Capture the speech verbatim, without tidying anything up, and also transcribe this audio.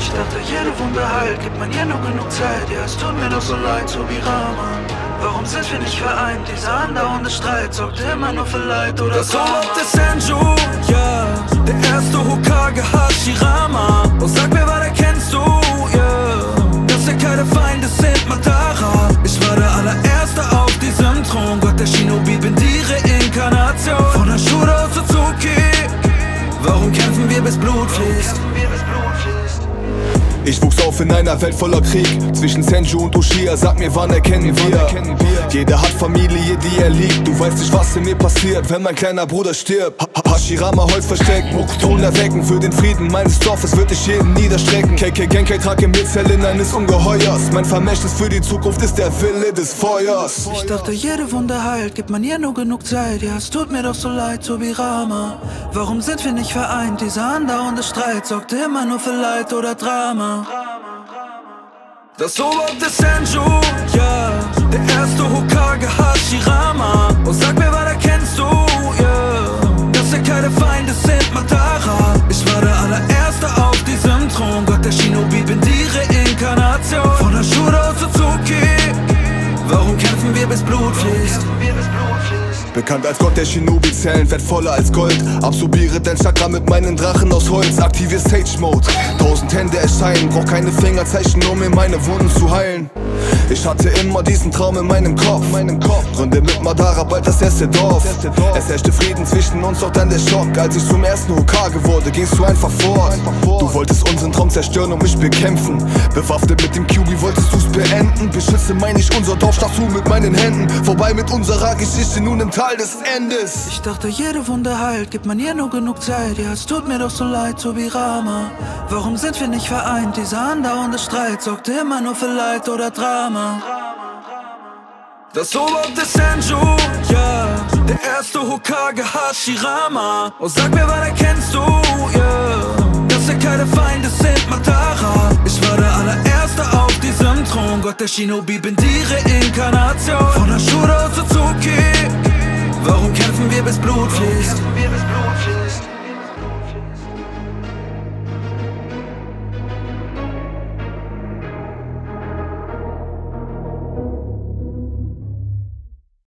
Ich dachte, jede Wunde heilt, gibt man ihr nur genug Zeit. Ja, es tut mir doch so leid, so wie Rama. Warum sind wir nicht vereint? Dieser andauernde Streit sorgt immer nur für Leid oder das Drama. Das Senju, ja, der erste Hokage Hashirama. Und sag mir, was erkennst du, ja, yeah, dass wir keine Feinde sind, Madara. Ich war der allererste auf diesem Thron, Gott der Shinobi, bin die Reinkarnation von Ashura Otsutsuki. Warum kämpfen wir bis Blut fließt? Ich wuchs auf in einer Welt voller Krieg. Zwischen Senju und Uchiha, sag mir, wann erkennen wir? Jeder hat Familie, die er liebt. Du weißt nicht, was in mir passiert, wenn mein kleiner Bruder stirbt. Ha Hashirama Holz verstecken, Ton erwecken. Für den Frieden meines Dorfes wird ich jeden niederstrecken. K K Genkai trage im Zellen eines Ungeheuers. Mein Vermächtnis für die Zukunft ist der Wille des Feuers. Ich dachte, jede Wunde heilt, gibt man ihr nur genug Zeit. Ja, es tut mir doch so leid, so wie Rama. Warum sind wir nicht vereint? Dieser andauernde Streit sorgt immer nur für Leid oder Drama. Das oberste Senju, ja, der erste Hokage Hashirama. Und sag mir, was erkennst du, ja, yeah, dass wir keine Feinde sind, Madara. Ich war der allererste auf diesem Thron, Gott der Shinobi, bin die Reinkarnation von Ashura Otsutsuki. Warum kämpfen wir bis Blut fließt? Bekannt als Gott der Shinobi-Zellen, wertvoller als Gold. Absorbiere dein Chakra mit meinen Drachen aus Holz. Aktivier Sage-Mode, tausend Hände erscheinen. Brauch keine Fingerzeichen, um mir meine Wunden zu heilen. Ich hatte immer diesen Traum in meinem Kopf, meinem Kopf. Gründe mit Madara bald das erste Dorf. Es herrschte Frieden zwischen uns, doch dann der Schock. Als ich zum ersten Hokage wurde, gingst du einfach fort. Du wolltest unseren Traum zerstören und mich bekämpfen. Bewaffnet mit dem Kyuubi wolltest du's beenden. Beschütze mein ich unser Dorf, stachst du mit meinen Händen. Vorbei mit unserer Geschichte, nun im Tal des Endes. Ich dachte, jede Wunde heilt, gibt man ihr nur genug Zeit. Ja, es tut mir doch so leid, so wie Rama. Warum sind wir nicht vereint? Dieser andauernde Streit sorgt immer nur für Leid oder Drama. Das oberste Senju, ja, der erste Hokage Hashirama. Und sag mir, was erkennst du, ja, yeah, dass wir keine Feinde sind, Madara. Ich war der allererste auf diesem Thron, Gott der Shinobi, bin die Reinkarnation von Ashura Otsutsuki. Warum kämpfen wir bis Blut fließt?